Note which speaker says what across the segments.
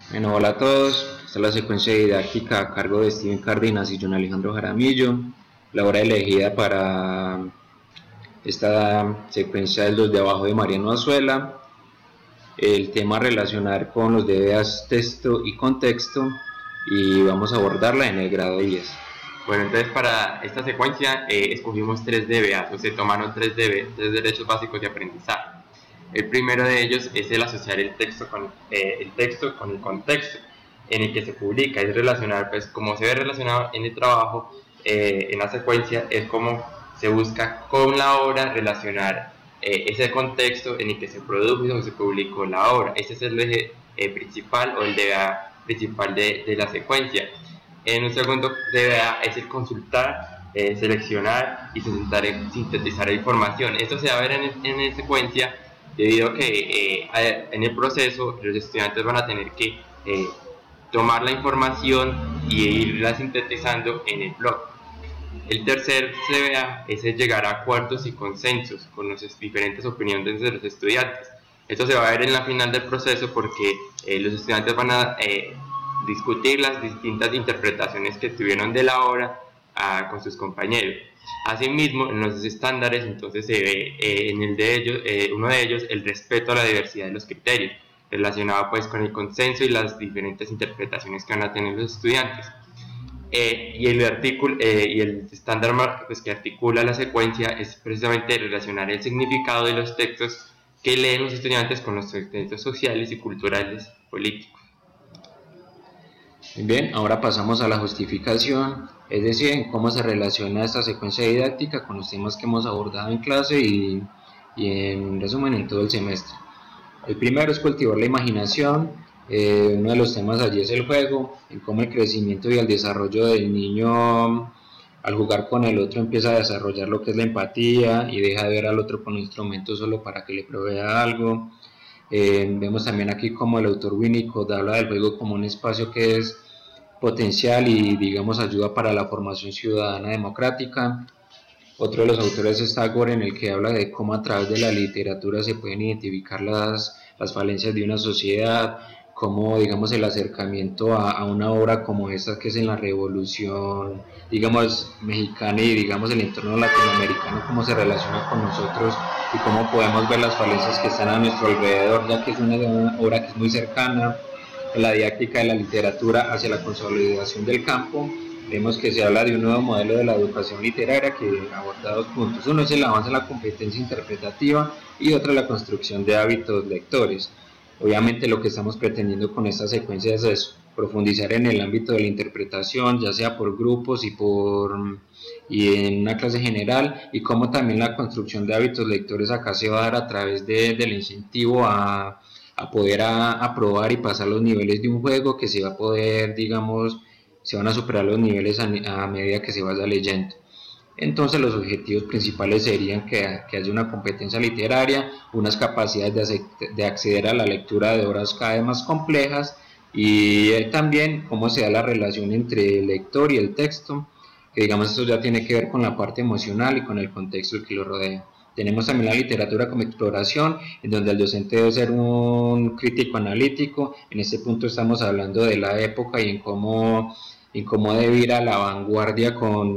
Speaker 1: Bueno, hola a todos. Esta es la secuencia didáctica a cargo de Steven Cárdenas y John Alejandro Jaramillo. La hora elegida para esta secuencia es los de abajo de Mariano Azuela. El tema a relacionar con los DBAs texto y contexto y vamos a abordarla en el grado 10.
Speaker 2: Bueno, entonces para esta secuencia escogimos tres DBAs, o se tomaron tres derechos básicos de aprendizaje. El primero de ellos es el asociar el texto con el contexto en el que se publica, es relacionar, pues como se ve relacionado en el trabajo, en la secuencia, es como se busca con la obra relacionar ese contexto en el que se produjo y donde se publicó la obra. Ese es el eje principal o el DBA principal de la secuencia. En un segundo DBA es el consultar, seleccionar y sintetizar información. Esto se va a ver en secuencia debido a que en el proceso los estudiantes van a tener que tomar la información y irla sintetizando en el blog. El tercer CBA es el llegar a acuerdos y consensos con las diferentes opiniones de los estudiantes. Esto se va a ver en la final del proceso porque los estudiantes van a discutir las distintas interpretaciones que tuvieron de la obra con sus compañeros. Asimismo, en los estándares entonces se ve en el de ellos, uno de ellos, el respeto a la diversidad de los criterios, relacionado pues con el consenso y las diferentes interpretaciones que van a tener los estudiantes. Y el estándar pues, que articula la secuencia es precisamente relacionar el significado de los textos que leen los estudiantes con los textos sociales y culturales políticos.
Speaker 1: Bien, ahora pasamos a la justificación, es decir, en cómo se relaciona esta secuencia didáctica con los temas que hemos abordado en clase y en resumen en todo el semestre. El primero es cultivar la imaginación. Uno de los temas allí es el juego, en cómo el crecimiento y el desarrollo del niño al jugar con el otro empieza a desarrollar lo que es la empatía y deja de ver al otro con un instrumento solo para que le provea algo. Vemos también aquí cómo el autor Winnicott habla del juego como un espacio que es potencial y digamos ayuda para la formación ciudadana democrática. Otro de los autores es Tagore, en el que habla de cómo a través de la literatura se pueden identificar las falencias de una sociedad, cómo digamos el acercamiento a una obra como esta que es en la revolución digamos mexicana y digamos el entorno latinoamericano, cómo se relaciona con nosotros y cómo podemos ver las falencias que están a nuestro alrededor, ya que es una obra que es muy cercana en la didáctica de la literatura hacia la consolidación del campo. Vemos que se habla de un nuevo modelo de la educación literaria que aborda dos puntos. Uno es el avance en la competencia interpretativa y otro la construcción de hábitos lectores. Obviamente lo que estamos pretendiendo con esta secuencia es eso, profundizar en el ámbito de la interpretación, ya sea por grupos y en una clase general, y cómo también la construcción de hábitos lectores acá se va a dar a través del incentivo a poder aprobar y pasar los niveles de un juego que se va a poder, digamos, se van a superar los niveles a medida que se vaya leyendo. Entonces los objetivos principales serían que haya una competencia literaria, unas capacidades de acceder a la lectura de obras cada vez más complejas y también cómo se da la relación entre el lector y el texto, que digamos esto ya tiene que ver con la parte emocional y con el contexto que lo rodea. Tenemos también la literatura como exploración, en donde el docente debe ser un crítico analítico. En este punto estamos hablando de la época y en cómo debe ir a la vanguardia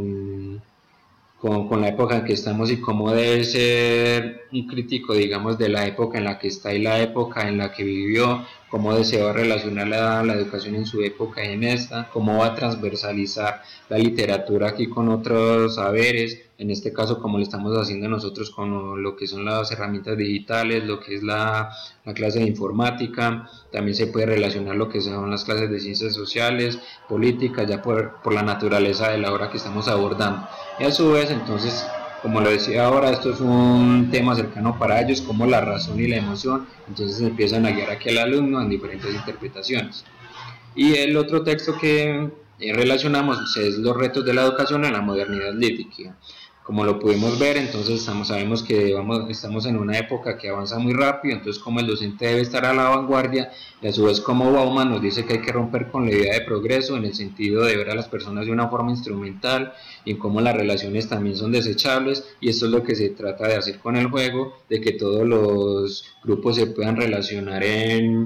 Speaker 1: con la época en que estamos y cómo debe ser un crítico, digamos, de la época en la que está y la época en la que vivió, cómo desea relacionar la educación en su época y en esta, cómo va a transversalizar la literatura aquí con otros saberes, en este caso como lo estamos haciendo nosotros con lo que son las herramientas digitales, lo que es la clase de informática, también se puede relacionar lo que son las clases de ciencias sociales, políticas, ya por la naturaleza de la obra que estamos abordando. Y a su vez, entonces, como lo decía ahora, esto es un tema cercano para ellos, como la razón y la emoción, entonces empiezan a guiar aquí al alumno en diferentes interpretaciones. Y el otro texto que relacionamos es los retos de la educación en la modernidad lítica. Como lo pudimos ver, entonces sabemos que estamos en una época que avanza muy rápido, entonces como el docente debe estar a la vanguardia, y a su vez como Bauman nos dice que hay que romper con la idea de progreso en el sentido de ver a las personas de una forma instrumental y cómo las relaciones también son desechables, y esto es lo que se trata de hacer con el juego, de que todos los grupos se puedan relacionar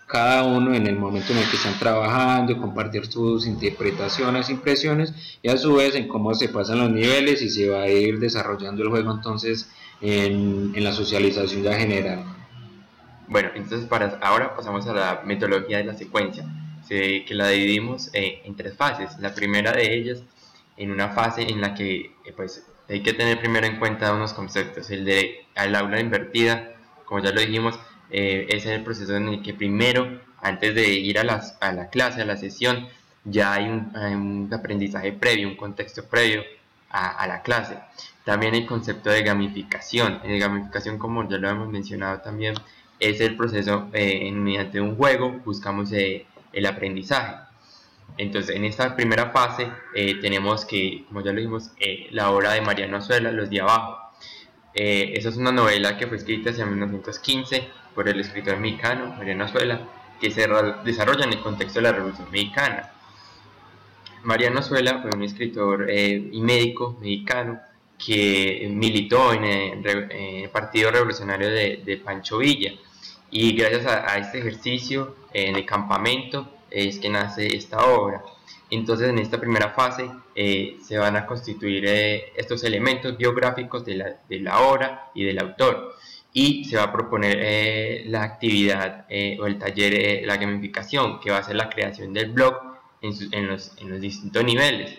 Speaker 1: cada uno en el momento en el que están trabajando, compartir sus interpretaciones, impresiones, y a su vez en cómo se pasan los niveles y se va a ir desarrollando el juego entonces en la socialización ya general.
Speaker 2: Bueno, entonces ahora pasamos a la metodología de la secuencia, que la dividimos en 3 fases. La primera de ellas, en una fase en la que pues hay que tener primero en cuenta unos conceptos. El de al aula invertida, como ya lo dijimos, es el proceso en el que primero, antes de ir a la clase, a la sesión, ya hay un aprendizaje previo, un contexto previo a la clase. También el concepto de gamificación. En gamificación, como ya lo hemos mencionado también, es el proceso mediante un juego buscamos el aprendizaje. Entonces, en esta primera fase tenemos que, como ya lo vimos, la obra de Mariano Azuela, Los de Abajo. Esa es una novela que fue escrita hacia 1915 por el escritor mexicano Mariano Azuela, que se desarrolla en el contexto de la Revolución Mexicana. Mariano Azuela fue un escritor y médico mexicano que militó en el Partido Revolucionario de Pancho Villa, y gracias a este ejercicio en el campamento es que nace esta obra. Entonces, en esta primera fase se van a constituir estos elementos biográficos de la obra y del autor, y se va a proponer la actividad o el taller, la gamificación, que va a ser la creación del blog en los distintos niveles.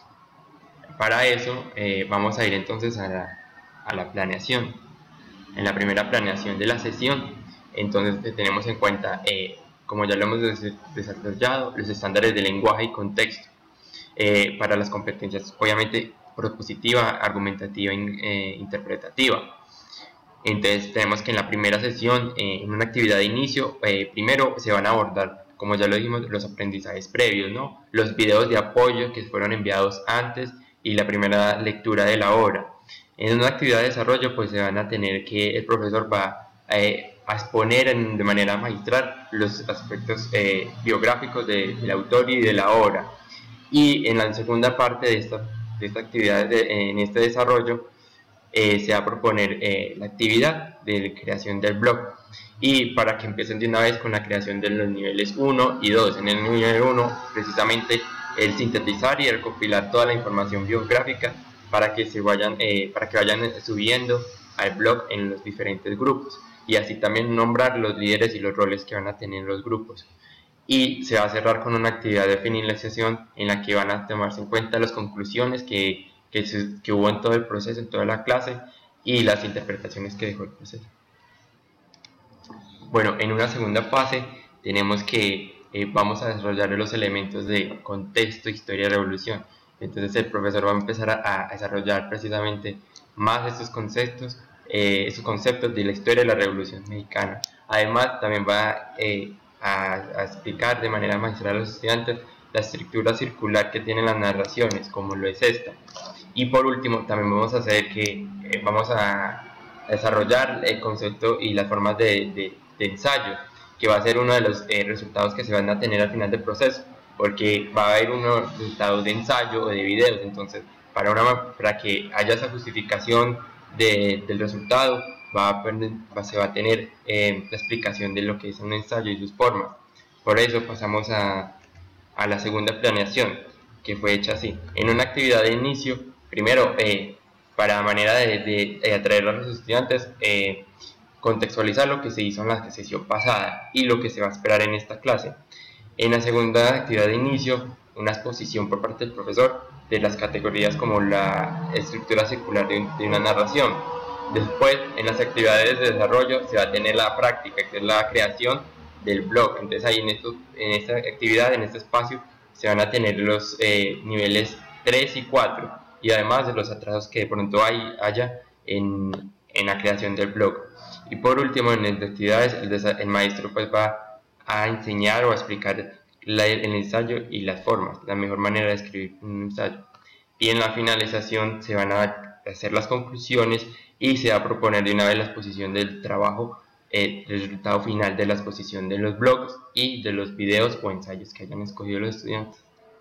Speaker 2: Para eso vamos a ir entonces a la planeación. En la primera planeación de la sesión, entonces tenemos en cuenta, como ya lo hemos desarrollado, los estándares de lenguaje y contexto para las competencias, obviamente propositiva, argumentativa e interpretativa. Entonces tenemos que en la primera sesión, en una actividad de inicio, primero se van a abordar, como ya lo dijimos, los aprendizajes previos, ¿no? Los videos de apoyo que fueron enviados antes y la primera lectura de la obra. En una actividad de desarrollo, pues se van a tener que el profesor va a exponer de manera magistral los aspectos biográficos del autor y de la obra. Y en la segunda parte de esta actividad, en este desarrollo, se va a proponer la actividad de creación del blog, y para que empiecen de una vez con la creación de los niveles 1 y 2. En el nivel 1, precisamente, el sintetizar y el compilar toda la información biográfica para que vayan subiendo al blog en los diferentes grupos, y así también nombrar los líderes y los roles que van a tener los grupos. Y se va a cerrar con una actividad de finalización en la que van a tomarse en cuenta las conclusiones que hubo en todo el proceso, en toda la clase, y las interpretaciones que dejó el proceso. Bueno, en una segunda fase tenemos que vamos a desarrollar los elementos de contexto, historia y revolución. Entonces el profesor va a empezar a desarrollar precisamente más estos conceptos de la historia de la Revolución Mexicana. Además, también va a explicar de manera magistral a los estudiantes la estructura circular que tienen las narraciones, como lo es esta. Y por último, también vamos a hacer que vamos a desarrollar el concepto y las formas de ensayo, que va a ser uno de los resultados que se van a tener al final del proceso, porque va a haber unos resultados de ensayo o de videos. Entonces, para que haya esa justificación del resultado, se va a tener la explicación de lo que es un ensayo y sus formas. Por eso pasamos a la segunda planeación, que fue hecha así. En una actividad de inicio, primero, para manera de atraer a los estudiantes, contextualizar lo que se hizo en la sesión pasada y lo que se va a esperar en esta clase. En la segunda actividad de inicio, una exposición por parte del profesor de las categorías como la estructura circular de una narración. Después, en las actividades de desarrollo, se va a tener la práctica, que es la creación del blog. Entonces ahí en esta actividad, en este espacio, se van a tener los niveles 3 y 4, y además de los atrasos que de pronto haya en la creación del blog. Y por último, en las actividades, el maestro pues va a enseñar o a explicar el ensayo y las formas, la mejor manera de escribir un ensayo. Y en la finalización se van a hacer las conclusiones y se va a proponer de una vez la exposición del trabajo, el resultado final de la exposición de los blogs y de los videos o ensayos que hayan escogido los estudiantes.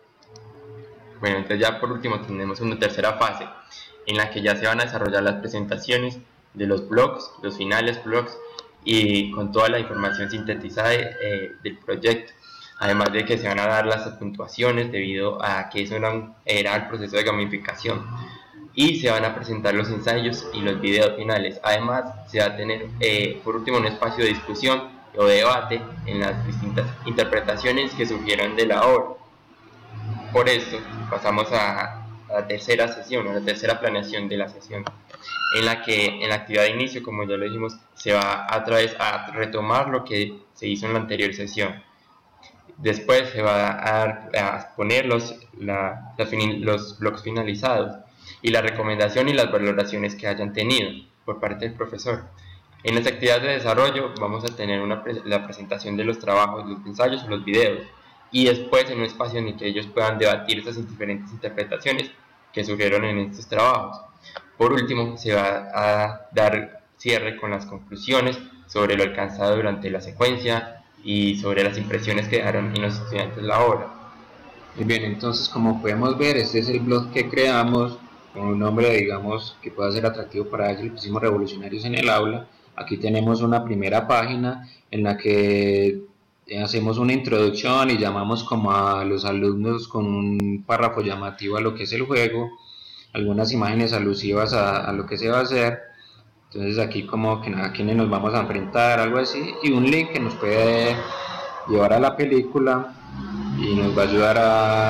Speaker 2: Bueno, entonces ya por último tenemos una tercera fase en la que ya se van a desarrollar las presentaciones de los blogs, los finales blogs, y con toda la información sintetizada del proyecto. Además de que se van a dar las puntuaciones debido a que eso era el proceso de gamificación, y se van a presentar los ensayos y los videos finales. Además, se va a tener por último un espacio de discusión o debate en las distintas interpretaciones que surgieron de la obra. Por esto pasamos a la tercera sesión, a la tercera planeación de la sesión, en la que en la actividad de inicio, como ya lo dijimos, se va a través a retomar lo que se hizo en la anterior sesión. Después se va a poner los bloques finalizados y la recomendación y las valoraciones que hayan tenido por parte del profesor. En las actividades de desarrollo vamos a tener la presentación de los trabajos, los ensayos o los videos, y después en un espacio en el que ellos puedan debatir estas diferentes interpretaciones que surgieron en estos trabajos. Por último, se va a dar cierre con las conclusiones sobre lo alcanzado durante la secuencia y sobre las impresiones que dejaron en los estudiantes la obra.
Speaker 1: Muy bien, entonces como podemos ver, este es el blog que creamos con un nombre, digamos, que pueda ser atractivo para ellos. Le pusimos Revolucionarios en el Aula. Aquí tenemos una primera página en la que hacemos una introducción y llamamos como a los alumnos con un párrafo llamativo a lo que es el juego, algunas imágenes alusivas a lo que se va a hacer. Entonces aquí como que a quienes nos vamos a enfrentar, algo así, y un link que nos puede llevar a la película y nos va a ayudar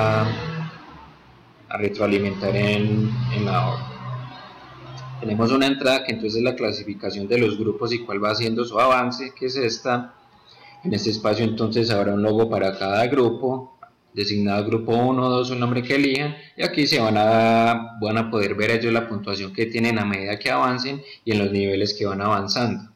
Speaker 1: a retroalimentar en la obra. Tenemos una entrada que entonces es la clasificación de los grupos y cuál va haciendo su avance, que es esta. En este espacio entonces habrá un logo para cada grupo, designado grupo 1, 2, un nombre que elijan, y aquí se van a poder ver ellos la puntuación que tienen a medida que avancen y en los niveles que van avanzando.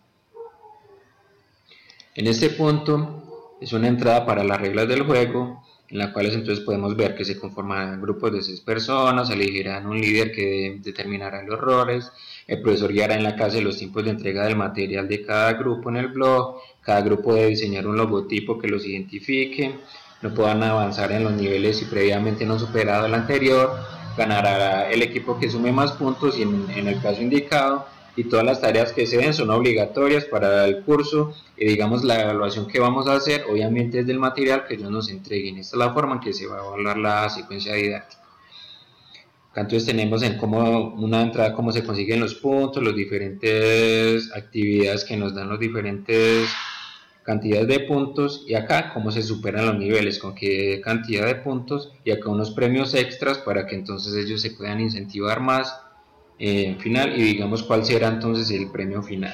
Speaker 1: En este punto es una entrada para las reglas del juego, en las cuales entonces podemos ver que se conformarán grupos de 6 personas, elegirán un líder que determinará los roles, el profesor guiará en la clase los tiempos de entrega del material de cada grupo en el blog, cada grupo debe diseñar un logotipo que los identifique, no puedan avanzar en los niveles si previamente no han superado el anterior, ganará el equipo que sume más puntos y en el caso indicado, y todas las tareas que se den son obligatorias para el curso y digamos la evaluación que vamos a hacer obviamente es del material que ellos nos entreguen. Esta es la forma en que se va a evaluar la secuencia didáctica. Acá entonces tenemos en una entrada cómo se consiguen los puntos, las diferentes actividades que nos dan los diferentes cantidades de puntos, y acá cómo se superan los niveles, con qué cantidad de puntos, y acá unos premios extras para que entonces ellos se puedan incentivar más final, y digamos cuál será entonces el premio final.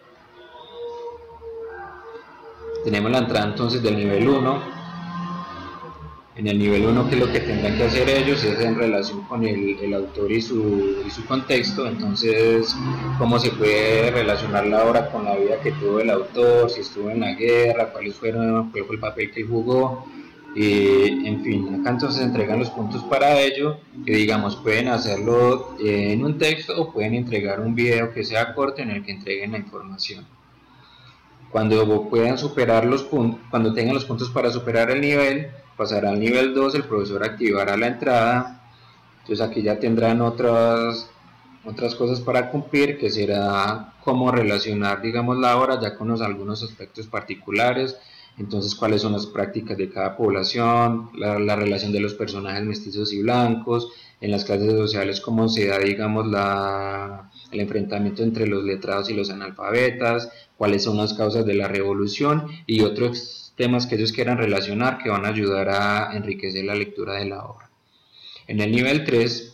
Speaker 1: Tenemos la entrada entonces del nivel 1. En el nivel 1, ¿qué es lo que tendrán que hacer ellos? Es en relación con el autor y su contexto. Entonces, cómo se puede relacionar la obra con la vida que tuvo el autor, si estuvo en la guerra, cuál fue el papel que jugó. En fin, acá entonces entregan los puntos para ello, que digamos pueden hacerlo en un texto o pueden entregar un video que sea corto en el que entreguen la información. Cuando puedan superar los puntos, cuando tengan los puntos para superar el nivel, pasará al nivel 2, el profesor activará la entrada. Entonces aquí ya tendrán otras cosas para cumplir, que será cómo relacionar, digamos, la obra ya con algunos aspectos particulares. Entonces, cuáles son las prácticas de cada población, la relación de los personajes mestizos y blancos, en las clases sociales cómo se da, digamos, el enfrentamiento entre los letrados y los analfabetas, cuáles son las causas de la revolución y otros temas que ellos quieran relacionar que van a ayudar a enriquecer la lectura de la obra. En el nivel 3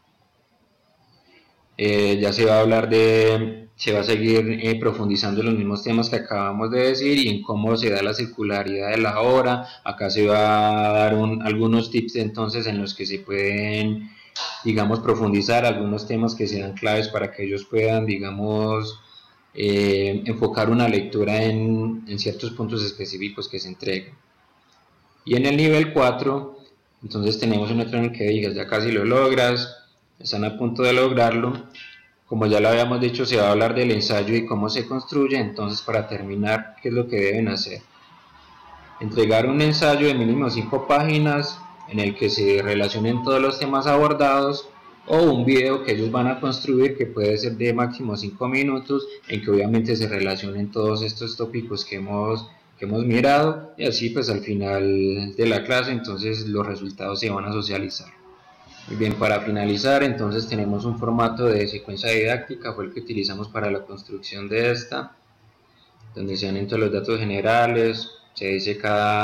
Speaker 1: ya se va a hablar se va a seguir profundizando en los mismos temas que acabamos de decir y en cómo se da la circularidad de la obra. Acá se va a dar algunos tips entonces en los que se pueden, digamos, profundizar algunos temas que sean claves para que ellos puedan, digamos, enfocar una lectura en ciertos puntos específicos que se entreguen. Y en el nivel 4, entonces tenemos un otro en el que digas, ya casi lo logras, están a punto de lograrlo. Como ya lo habíamos dicho, se va a hablar del ensayo y cómo se construye. Entonces, para terminar, ¿qué es lo que deben hacer? Entregar un ensayo de mínimo 5 páginas en el que se relacionen todos los temas abordados o un video que ellos van a construir que puede ser de máximo 5 minutos, en que obviamente se relacionen todos estos tópicos que hemos mirado, y así pues al final de la clase entonces los resultados se van a socializar. Muy bien, para finalizar entonces tenemos un formato de secuencia didáctica, fue el que utilizamos para la construcción de esta, donde se dan entonces los datos generales, se dice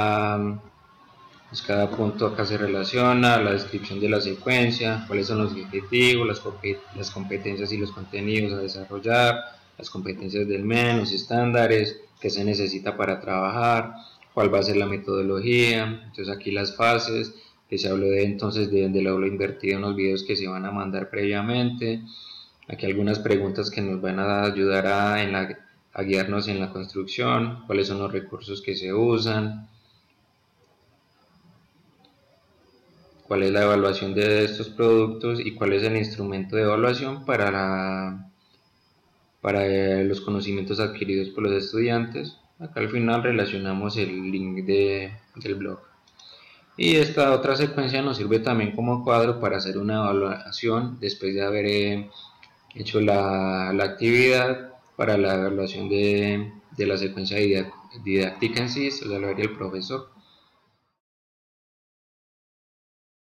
Speaker 1: cada punto acá se relaciona, la descripción de la secuencia, cuáles son los objetivos, las competencias y los contenidos a desarrollar, las competencias del MEN, los estándares, qué se necesita para trabajar, cuál va a ser la metodología, entonces aquí las fases, que se habló de entonces del aula invertido en los videos que se van a mandar previamente, aquí algunas preguntas que nos van a ayudar a guiarnos en la construcción, cuáles son los recursos que se usan, cuál es la evaluación de estos productos y cuál es el instrumento de evaluación para los conocimientos adquiridos por los estudiantes. Acá al final relacionamos el link del blog. Y esta otra secuencia nos sirve también como cuadro para hacer una evaluación después de haber hecho la actividad para la evaluación de la secuencia didáctica en sí, esto ya lo haría el profesor.